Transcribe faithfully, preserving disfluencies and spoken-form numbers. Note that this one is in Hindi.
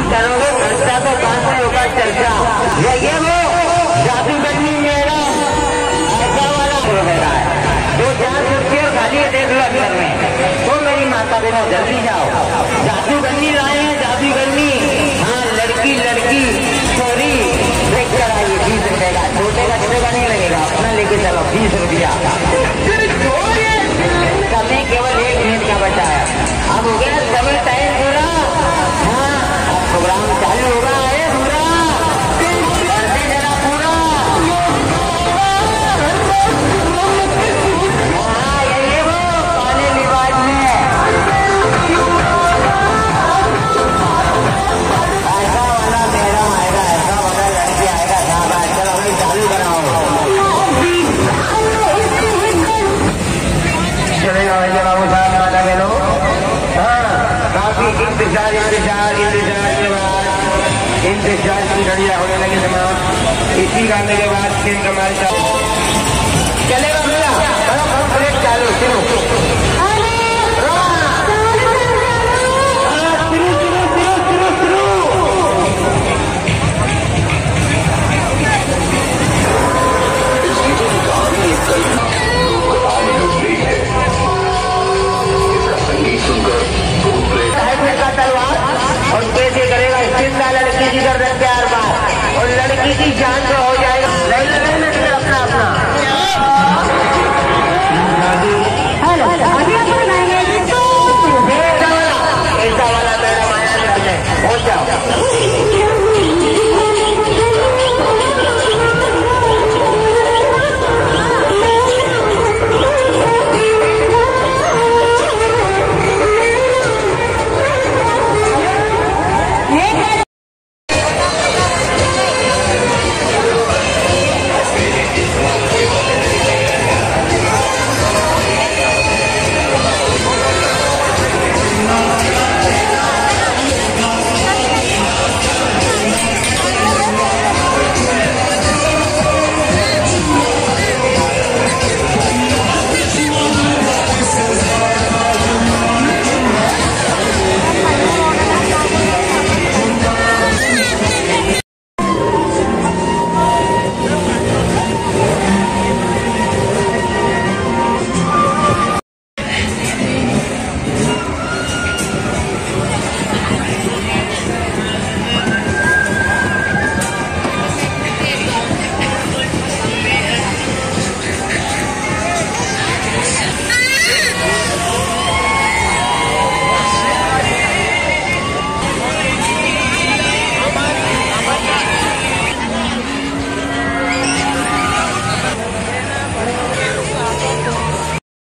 करोगे खर्चा तो बाद में होगा चर्चा। ये ये वो जादूगरनी मेरा ऐसा वाला हो रहा है। दो चार कुर्सियों खाली देख लो अंदर में। तो मेरी माता बहनों जल्दी जाओ, जादूगरनी लाए हैं जादूगरनी। हाँ लड़की लड़की छोरी देख कर आइए। बीस रुपए का, छोटे का छोटे का नहीं लगेगा, अपना लेके चलो बीस रुपया। समय केवल एक मिनट का बचा है। अब हो गया समय टाइम पूरा। हाँ अब प्रोग्राम चालू होगा है पूरा, करते जरा पूरा। हाँ ये वो पानी लिबाज में ऐसा वाला मैडम आएगा, ऐसा वाला लड़की आएगा। साहब चलो भाई चालू कराओ। चलेगा भैया बाबू साहब माता बहनों। हाँ काफी इंतजार इंतजार इंतजार के बाद इंतजार की घड़ियां होने लगी समाप्त। इसी गाने के बाद फिर हमारे साथ चलेगा भैया। करो कंप्लीट चालू शुरू। और कैसे करेगा जिंदा लड़की की कर प्यार बात और लड़की की जान तो हो